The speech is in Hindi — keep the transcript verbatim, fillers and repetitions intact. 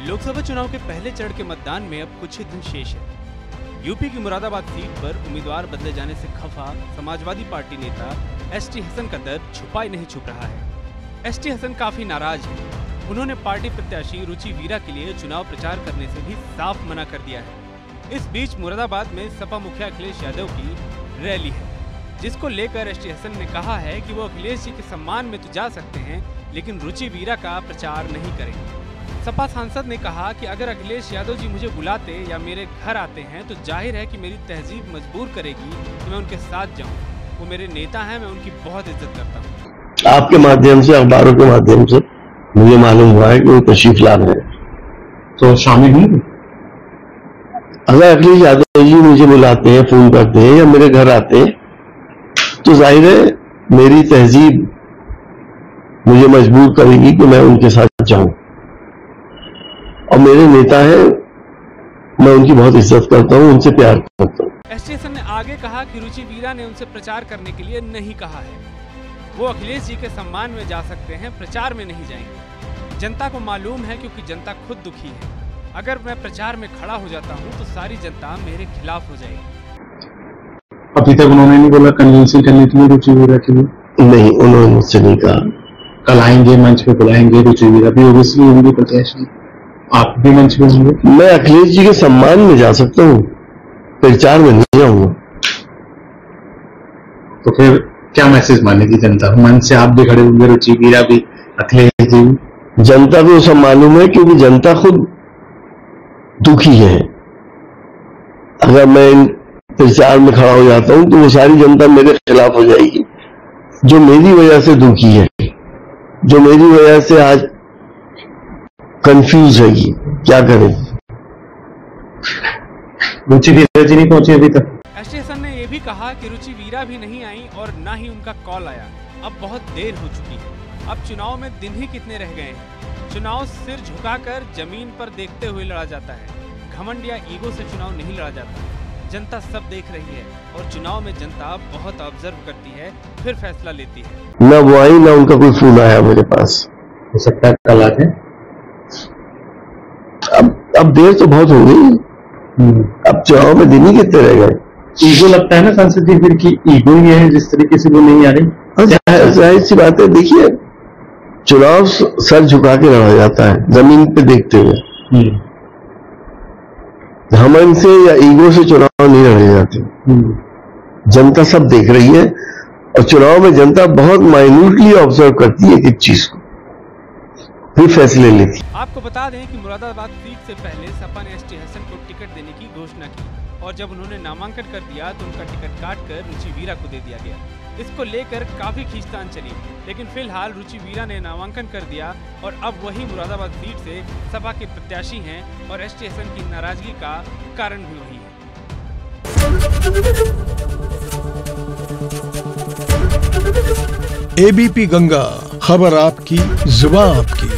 लोकसभा चुनाव के पहले चरण के मतदान में अब कुछ ही दिन शेष है। यूपी की मुरादाबाद सीट पर उम्मीदवार बदले जाने से खफा समाजवादी पार्टी नेता एस टी हसन का दर्द छुपा ही नहीं छुप रहा है। एस टी हसन काफी नाराज है। उन्होंने पार्टी प्रत्याशी रुचि वीरा के लिए चुनाव प्रचार करने से भी साफ मना कर दिया है। इस बीच मुरादाबाद में सपा मुखिया अखिलेश यादव की रैली है, जिसको लेकर एस टी हसन ने कहा है कि वो अखिलेश जी के सम्मान में तो जा सकते हैं, लेकिन रुचि वीरा का प्रचार नहीं करेंगे। सपा सांसद ने कहा कि अगर अखिलेश यादव जी मुझे बुलाते या मेरे घर आते हैं तो जाहिर है कि मेरी तहजीब मजबूर करेगी कि मैं उनके साथ जाऊं। वो मेरे नेता हैं, मैं उनकी बहुत इज्जत करता हूं। आपके माध्यम से, अखबारों के माध्यम से मुझे मालूम हुआ है कि वो तशरीफ ला रहे हैं, तो शामिल नहीं। अगर अखिलेश यादव जी मुझे बुलाते हैं, फोन करते हैं या मेरे घर आते हैं तो जाहिर है मेरी तहजीब मुझे मजबूर करेगी कि मैं उनके साथ जाऊं। और मेरे नेता हैं, मैं उनकी बहुत इज्जत करता हूं, उनसे प्यार करता हूं। एस टी हसन ने आगे कहा कि रुचि वीरा ने उनसे प्रचार करने के लिए नहीं कहा है। वो अखिलेश जी के सम्मान में जा सकते हैं, प्रचार में नहीं जाएंगे। जनता को मालूम है क्योंकि जनता खुद दुखी है। अगर मैं प्रचार में खड़ा हो जाता हूं तो सारी जनता मेरे खिलाफ हो जाएगी। अभी तक उन्होंने नहीं बोला कन्विंसिंग करने के लिए रुचि वीरा के लिए? नहीं, उन्होंने मुझसे नहीं कहा। कल आएंगे, मंच पे बुलाएंगे, रुचि वीरा भी ओबियसली होंगे प्रत्याशी, आप भी मंच पे होंगे। मैं अखिलेश जी के सम्मान में जा सकता हूँ, प्रचार में नहीं जाऊंगा। तो फिर क्या मैसेज मानेगी जनता? मंच से आप भी खड़े होंगे, रुचि वीरा भी, अखिलेश जी भी। जनता को सब मालूम है क्योंकि जनता खुद दुखी है। अगर मैं प्रचार में खड़ा हो जाता हूं तो वो सारी जनता मेरे खिलाफ हो जाएगी, जो मेरी वजह से दुखी है, जो मेरी वजह से आज कंफ्यूज है। क्या करें? रुचि वीरा जी नहीं पहुंचे अभी तक। एस टी हसन ने यह भी कहा कि रुचि वीरा भी नहीं आई और न ही उनका कॉल आया। अब बहुत देर हो चुकी है। अब चुनाव में दिन ही कितने रह गए हैं। चुनाव सिर झुकाकर जमीन पर देखते हुए लड़ा जाता है। घमंड या ईगो से चुनाव नहीं लड़ा जाता। जनता सब देख रही है और चुनाव में जनता बहुत ऑब्जर्व करती है, फिर फैसला लेती है। न वो आई, न उनका कोई फोन आया मेरे पास। हो सकता है कल आ जाए। अब अब देर तो बहुत हो गई। अब चुनाव में दिन ही कितने रह गए। ईगो लगता है ना सांसद जी फिर की ईगो ही है जिस तरीके से वो नहीं आ रही। जाहिर सी बात है। देखिए, चुनाव सर झुका के लड़ा जाता है, जमीन पे देखते हुए। घमंड से या ईगो से चुनाव नहीं लड़े जाते। जनता सब देख रही है और चुनाव में जनता बहुत माइन्यूटली ऑब्जर्व करती है एक चीज को, फिर फैसले लेती। आपको बता दें कि मुरादाबाद सीट से पहले सपा ने एस टी हसन को टिकट देने की घोषणा की और जब उन्होंने नामांकन कर दिया तो उनका टिकट काटकर रुचि वीरा को दे दिया गया। इसको लेकर काफी खींचतान चली, लेकिन फिलहाल रुचि वीरा ने नामांकन कर दिया और अब वही मुरादाबाद सीट से सपा के प्रत्याशी हैं और एस टी हसन की नाराजगी का कारण भी वही है। ए बी पी गंगा, खबर आपकी, जुबान आपकी।